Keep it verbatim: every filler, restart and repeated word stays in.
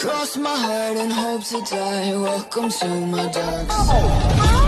Cross my heart and hope to die. Welcome to my dark side.